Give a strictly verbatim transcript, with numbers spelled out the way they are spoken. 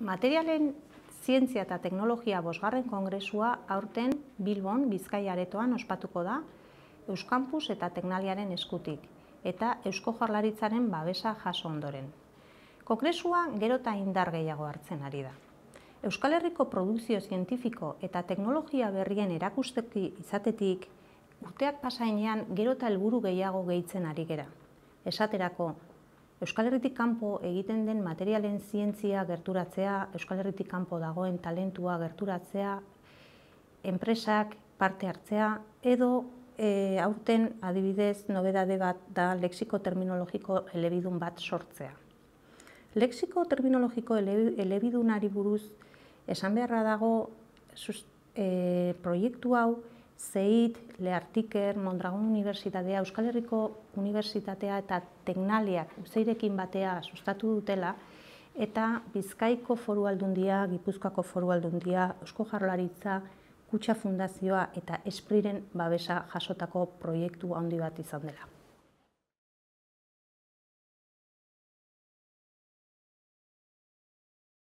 Materialen zientzia eta teknologia bosgarren kongresua aurten Bilbon, Bizkaia aretoan ospatuko da Euskampus eta Teknaliaren eskutik eta Eusko Jaurlaritzaren babesa jaso ondoren. Kongresua gero eta indar gehiago hartzen ari da. Euskal Herriko produkzio zientifiko eta teknologia berrien erakusteki izatetik urteak pasainean gero eta helburu gehiago gehitzen ari gera. Esaterako, Euskal Herritik kanpo egiten den materialen zientzia gerturatzea, Euskal Herritik kanpo dagoen talentua gerturatzea, enpresak parte hartzea, edo e, aurten adibidez nobedade bat da lexiko terminologiko elebidun bat sortzea. Lexiko terminologiko elebidunari buruz esan beharra dago sus, e, proiektu hau Zeit, Leartiker, Mondragon Unibertsitatea, Euskal Herriko Unibertsitatea eta Teknaliak Uzeirekin batea sustatu dutela eta Bizkaiko Foru Aldundia, Gipuzkoako Foru Aldundia, Eusko Jaurlaritza, Kutxa Fundazioa eta Espriren babesa jasotako proiektu handi bat izan dela.